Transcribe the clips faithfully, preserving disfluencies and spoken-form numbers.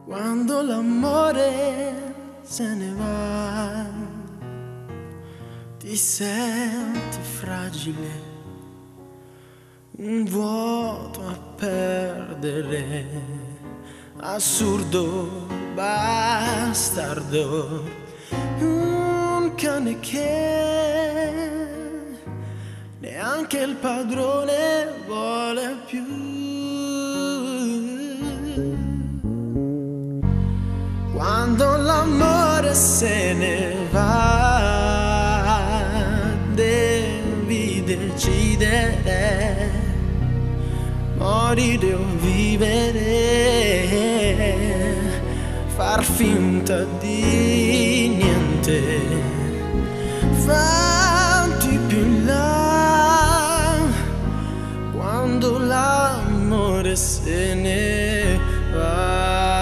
Quando l'amore se ne va, ti senti fragile, un vuoto a perdere, assurdo, bastardo, un cane che neanche il padrone vuole più. Quando l'amore se ne va, devi decidere, morire o vivere, far finta di niente, farti più in là. Quando l'amore se ne va,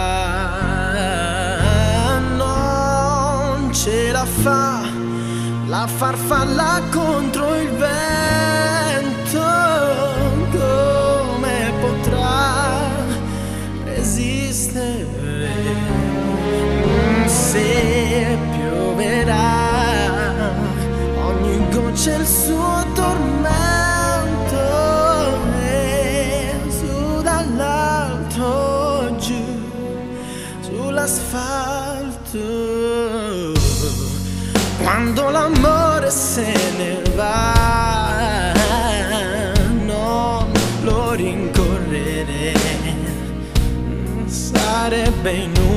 ce la fa la farfalla contro il vento. Come potrà resistere se pioverà? Ogni goccia è il suo tormento, e su dall'alto giù sull'asfalto. Quando l'amore se ne va, non lo rincorrere, sarebbe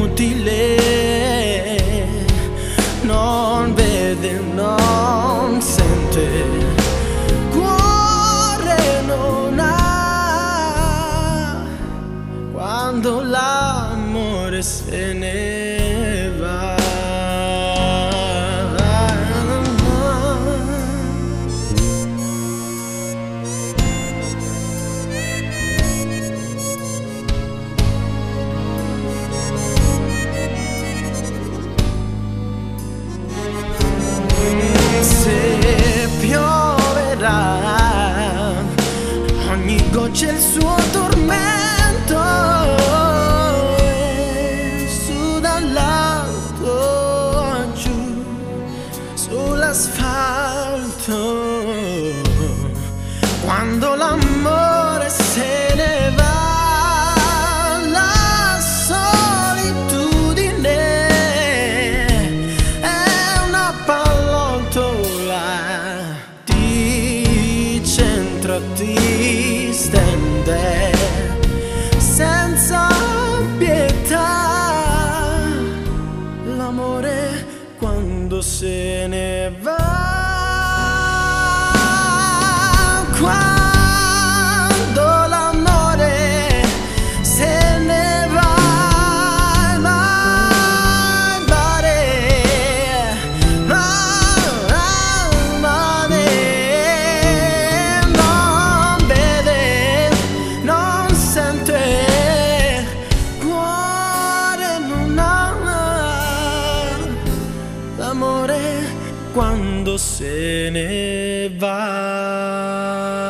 inutile. Non vede, non sente, cuore non ha. Quando l'amore se ne va, ogni goccia è il suo tormento, e su dall'alto giù sull'asfalto. Quando l'amore se ne va, la solitudine è una pallottola, ti centra, ti stende senza pietà. L'amore quando se ne va, quando l'amore se ne va, mai mare, mai mare, non vede, non sente, cuore non ha. L'amore quando se ne va.